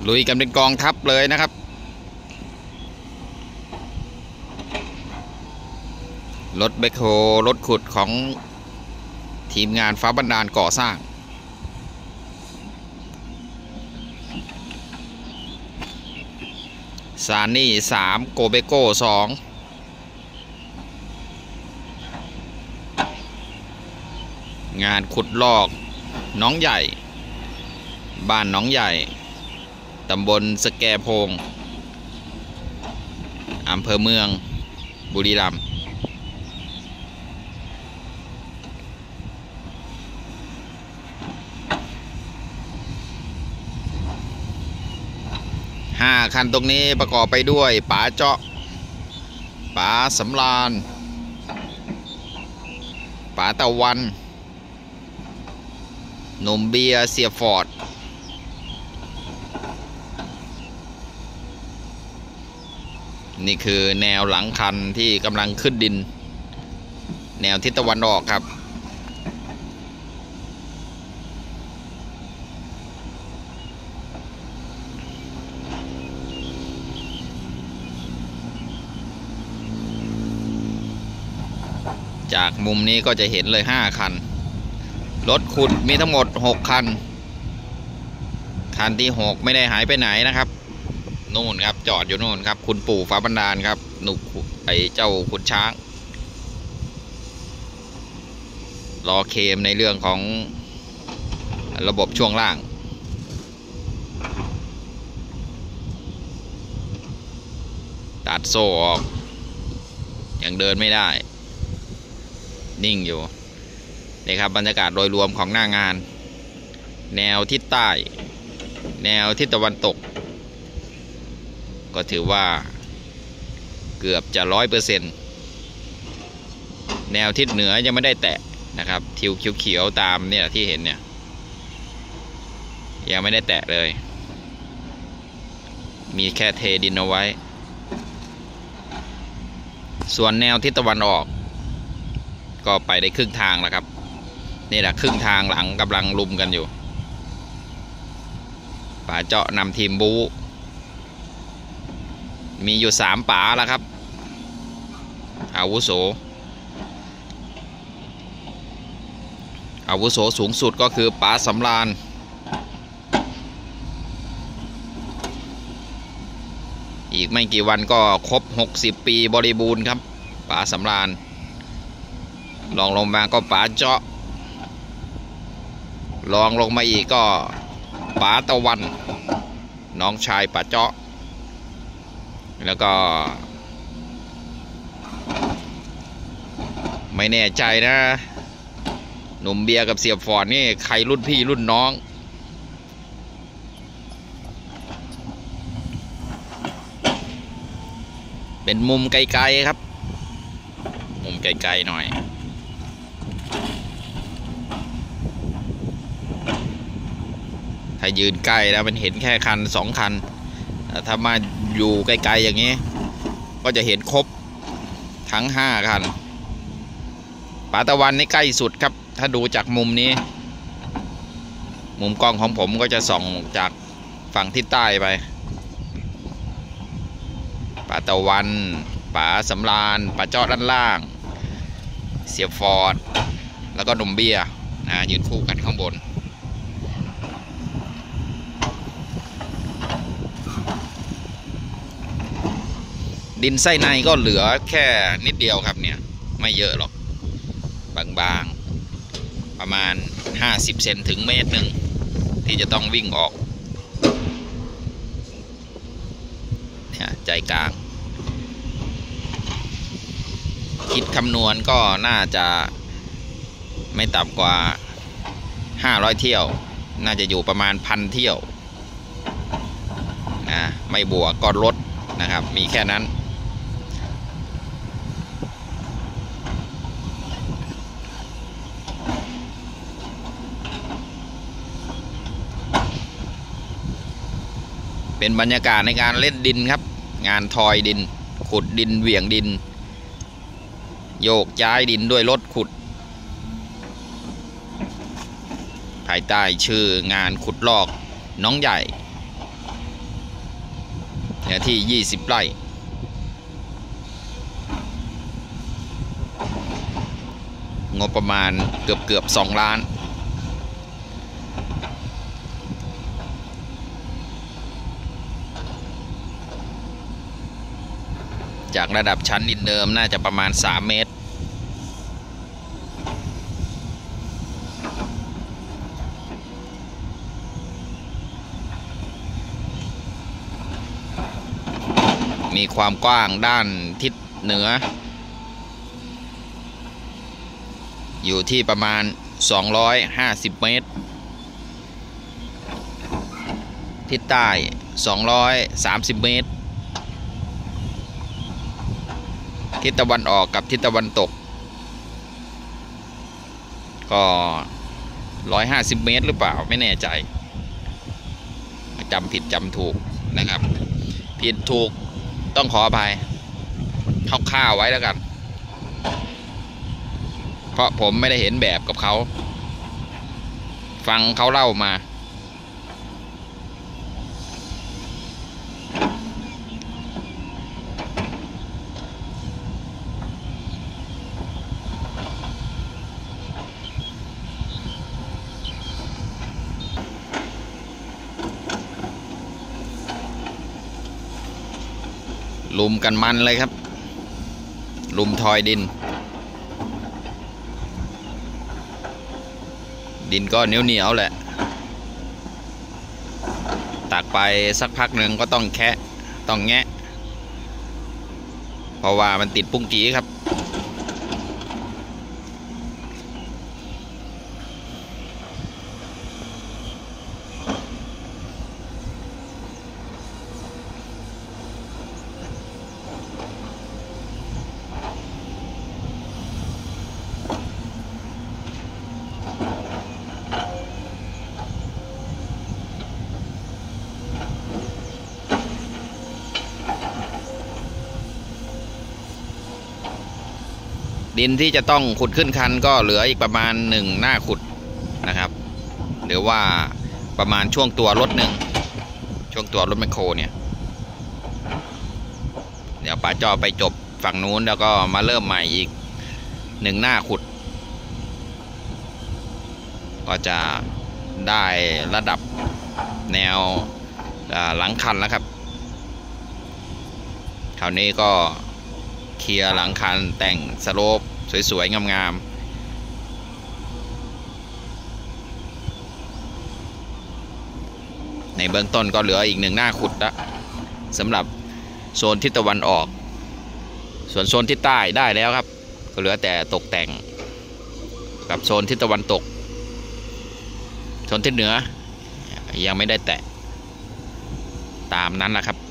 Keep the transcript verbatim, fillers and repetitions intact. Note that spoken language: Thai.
ลุยกันเป็นกองทัพเลยนะครับรถแบคโฮรถขุดของทีมงานฟ้าบันดาลก่อสร้างซานี่สามโกเบโก้สองงานขุดลอกน้องใหญ่บ้านน้องใหญ่ตำบลสแกโพงอำเภอเมืองบุรีรัมย์ห้าคันตรงนี้ประกอบไปด้วยป๋าเจาะป๋าสำราญป๋าตะวันหนุ่มเบียร์เสียฟอร์ดนี่คือแนวหลังคันที่กำลังขึ้นดินแนวทิศตะวันออกครับจากมุมนี้ก็จะเห็นเลยห้าคันรถขุดมีทั้งหมดหกคันคันที่หกไม่ได้หายไปไหนนะครับนู่นครับจอดอยู่นู่นครับคุณปู่ฟ้าบันดาลครับหนุกไอเจ้าขุนช้างรอเคมในเรื่องของระบบช่วงล่างตัดโซ่ออกยังเดินไม่ได้นิ่งอยู่นี่ครับบรรยากาศโดยรวมของหน้างานแนวทิศใต้แนวทิศตะวันตกก็ถือว่าเกือบจะร้อยเปอร์เซ็นต์แนวทิศเหนือยังไม่ได้แตะนะครับทิวเขียวๆตามเนี่ยที่เห็นเนี่ยยังไม่ได้แตะเลยมีแค่เทดินเอาไว้ส่วนแนวทิศตะวันออกก็ไปได้ครึ่งทางแล้วครับนี่แหละครึ่งทางหลังกำลังลุมกันอยู่ป๋าเจาะนำทีมบูมีอยู่สามป๋าแล้วครับอาวุโสอาวุโสสูงสุดก็คือป๋าสำราญอีกไม่กี่วันก็ครบหกสิบปีบริบูรณ์ครับป๋าสำราญลองลงมาก็ป๋าเจาะลองลงมาอีกก็ป๋าตะวันน้องชายป๋าเจาะแล้วก็ไม่แน่ใจนะหนุ่มเบียร์กับเสียบฟอร์ดนี่ใครรุ่นพี่รุ่นน้องเป็นมุมไกลๆครับมุมไกลๆหน่อยถ้ายืนใกล้แล้วมันเห็นแค่คันสองคันถ้ามาอยู่ไกลๆอย่างนี้ก็จะเห็นครบทั้งห้าคันป๋าตะวันนี่ใกล้สุดครับถ้าดูจากมุมนี้มุมกล้องของผมก็จะส่องจากฝั่งทิศใต้ไปป๋าตะวันป๋าสำราญป๋าเจาะด้านล่างเสียบฟอร์ดแล้วก็หนุ่มเบียร์นะยืนคู่กันข้างบนดินไส้ในก็เหลือแค่นิดเดียวครับเนี่ยไม่เยอะหรอกบางๆประมาณห้าสิบเซนถึงเมตรหนึ่งที่จะต้องวิ่งออกเนี่ยใจกลางคิดคำนวณก็น่าจะไม่ต่ำกว่าห้าร้อยเที่ยวน่าจะอยู่ประมาณพันเที่ยวนะไม่บวกก็ลดนะครับมีแค่นั้นเป็นบรรยากาศในการเล่นดินครับงานทอยดินขุดดินเหวี่ยงดินโยกย้ายดินด้วยรถขุดภายใต้ชื่องานขุดลอกน้องใหญ่เนื้อที่ยี่สิบไร่งบประมาณเกือบเกือบสองล้านจากระดับชั้นดินเดิมน่าจะประมาณสามเมตรมีความกว้างด้านทิศเหนืออยู่ที่ประมาณสองร้อยห้าสิบเมตรทิศใต้สองร้อยสามสิบเมตรทิศตะวันออกกับทิศตะวันตกก็หนึ่งร้อยห้าสิบเมตรหรือเปล่าไม่แน่ใจจำผิดจำถูกนะครับผิดถูกต้องขออภัยคร่าวๆไว้แล้วกันเพราะผมไม่ได้เห็นแบบกับเขาฟังเขาเล่ามาลุมกันมันเลยครับลุมทอยดินดินก็เหนียวเหนียวแหละตักไปสักพักหนึ่งก็ต้องแคะต้องแงะเพราะว่ามันติดปุ้งกี้ครับดินที่จะต้องขุดขึ้นคันก็เหลืออีกประมาณหนึ่งหน้าขุดนะครับหรือว่าประมาณช่วงตัวรถหนึ่งช่วงตัวรถแมคโครเนี่ยเดี๋ยวป๋าจอไปจบฝั่งนู้นแล้วก็มาเริ่มใหม่อีกหนึ่งหน้าขุดก็จะได้ระดับแนวหลังคันแล้วครับคราวนี้ก็เคลียร์หลังคันแต่งสโลปสวยๆงามๆในเบื้องต้นก็เหลืออีกหนึ่งหน้าขุดละสำหรับโซนทิศตะวันออกส่วนโซนทิศใต้ได้แล้วครับก็เหลือแต่ตกแต่งกับโซนทิศตะวันตกโซนทิศเหนือยังไม่ได้แตะตามนั้นแหละครับ